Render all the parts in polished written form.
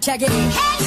check it.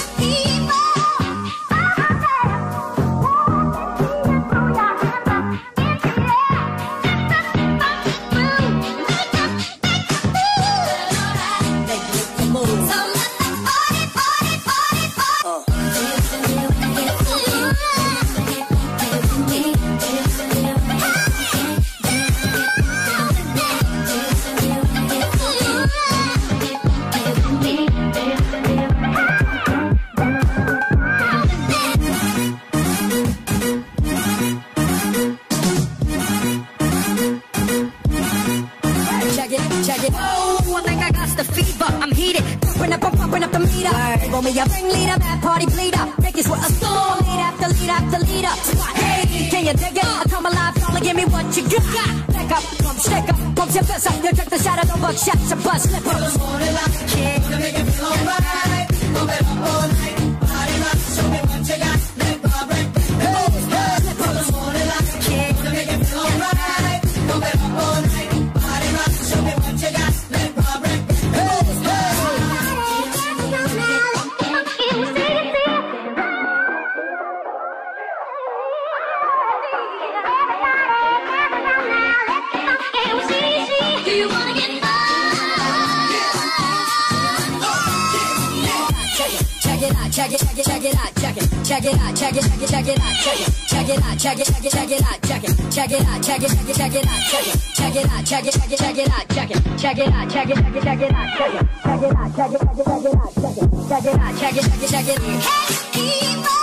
Check it. Oh, I think I got the fever. I'm heated, pumping up the meter. Roll me a ringleader, mad party bleeder. Make this with a storm, lead after lead after leader. Hey, can you dig it? I come alive, y'all, give me what you got. Back up, pump, stick up, pump your fist up. You check the shadow, no buckshots, a buzz slip up. This morning like a kid, gonna make it feel alright. Pump it up all night, body rock, show me what you got. Let my break, slip up. This morning like a kid, gonna make it feel alright. Pump it up all night. Show me what you got, let my break. Do you wanna get check it out, check it, check it, check it out, check it, check it out, check it, check it, check it out, check it, check it out, check it, check it, check it out, check it, check it out, check it, check it, check it out, check it, check it out, check it, check it, check it out, check it, check it out, check it, check it, check it out, check it, check it out, check it, check it, check it out, check it, check it out, check it, check it, check it out.